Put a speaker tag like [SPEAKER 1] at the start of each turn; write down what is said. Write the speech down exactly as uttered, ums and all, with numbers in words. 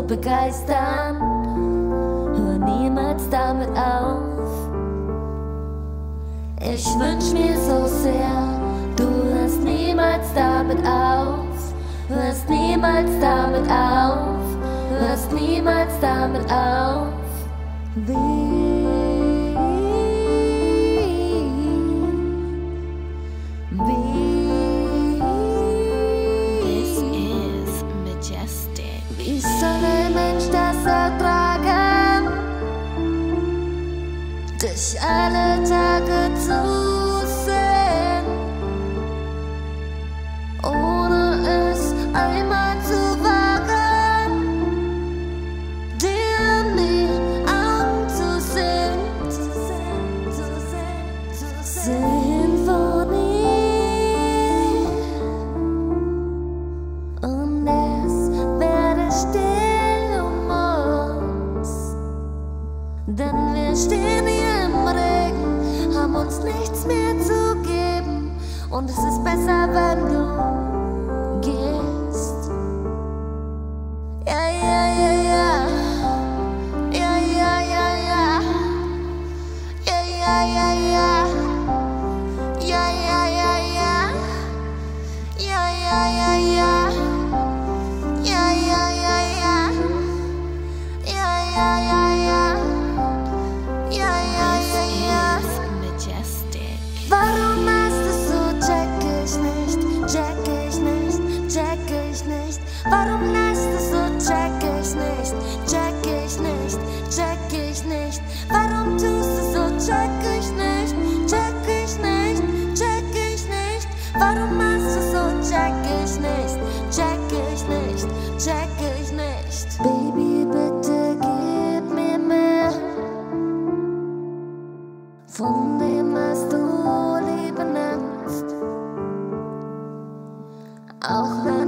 [SPEAKER 1] begeistern. Hör niemals damit auf. Ich wünsch mir so sehr, du hörst niemals damit auf. Hörst niemals damit auf. Hörst niemals damit auf. Wie Wie soll ein Mensch das ertragen, dich alle Tage zu sehen, ohne es einmal zu wagen, dir in die Augen zu sehen, zu sehen, zu sehen, zu sehen. Sinfonie. Und es werde still um uns, denn wir stehen hier im Regen, haben uns nichts mehr zu geben, und es ist besser, wenn du gehst. Ja, ja, ja, ja. Ja, ja, ja, ja. Ja, ja, ja, ja. Ja, ja, ja, ja. Ja, ja, ja, ja. Ja, ja, ja, ja. Ja, ja, ja, ja. Ja, ja, ja, ja. Warum machst du so? Check ich nicht, check ich nicht, check ich nicht. Warum lässt du so? Check ich nicht, check ich nicht, check ich nicht. Warum tust du so? Check ich nicht, check ich nicht, check ich nicht. Warum machst du so? Check ich nicht, check ich nicht, check ich nicht. Baby, bitte gib mir mehr von dem, was du Liebe nennst. Auch wenn